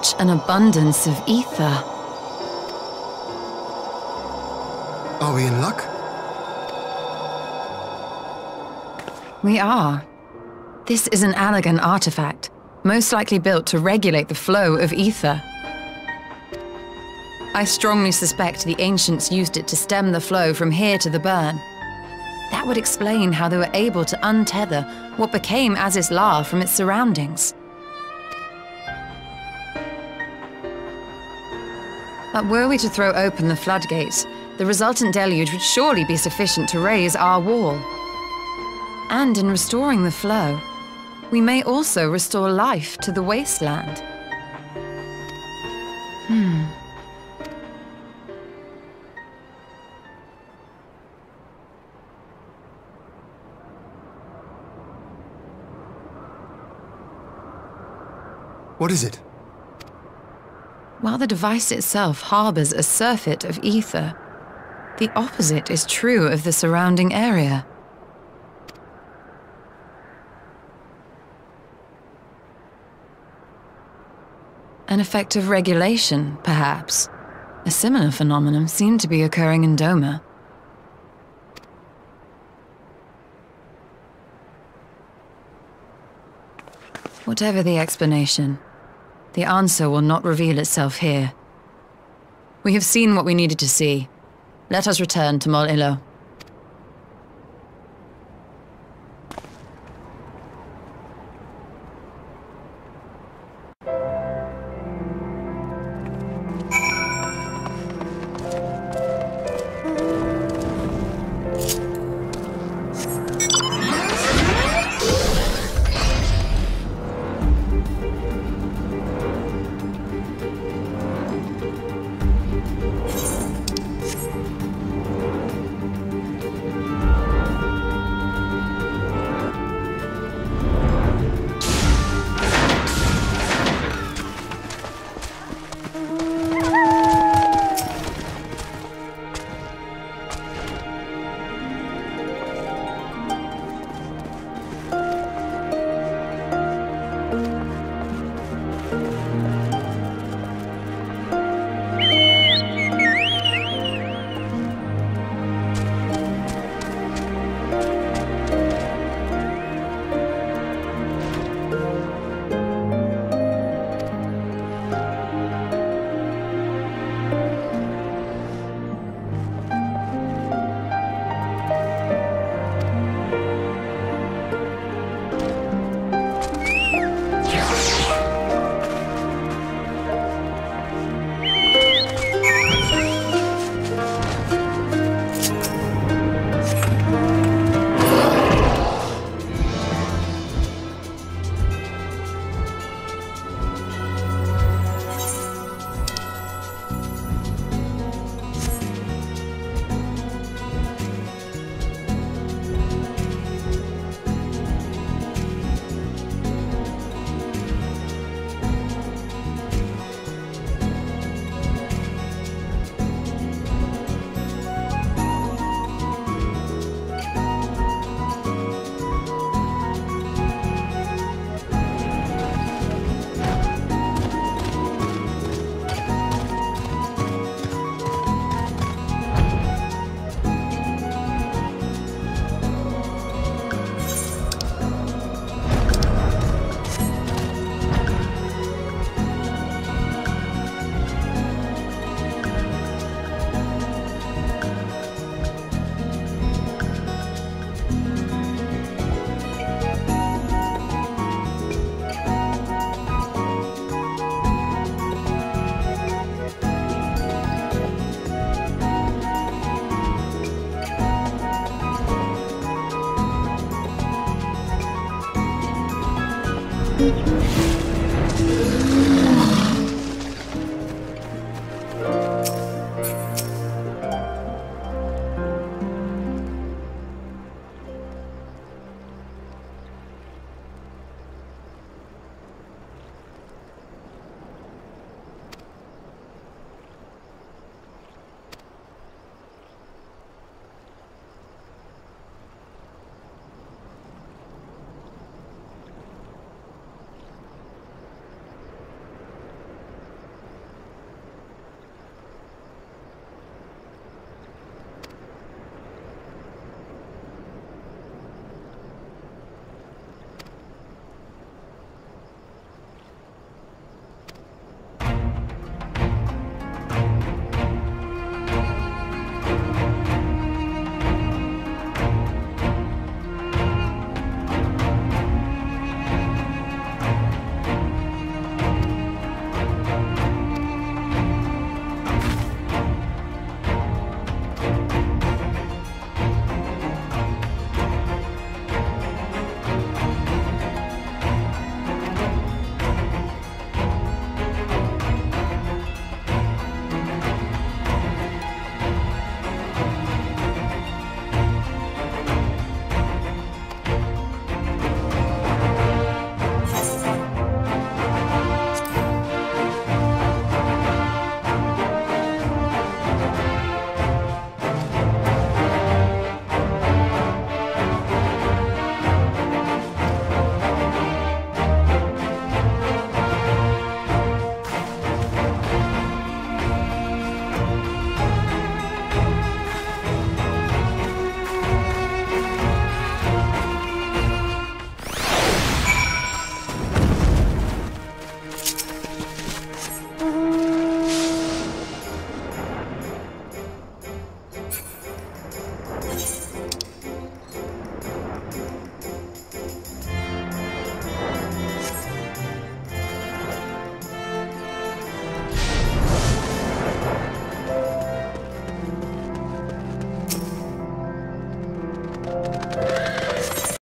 Such an abundance of ether. Are we in luck? We are. This is an Allagan artifact, most likely built to regulate the flow of ether. I strongly suspect the ancients used it to stem the flow from here to the burn. That would explain how they were able to untether what became Azys La from its surroundings. But were we to throw open the floodgates, the resultant deluge would surely be sufficient to raise our wall. And in restoring the flow, we may also restore life to the wasteland. What is it? While the device itself harbors a surfeit of ether, the opposite is true of the surrounding area. An effect of regulation, perhaps. A similar phenomenon seemed to be occurring in Doma. Whatever the explanation, the answer will not reveal itself here. We have seen what we needed to see. Let us return to Mol Ilo.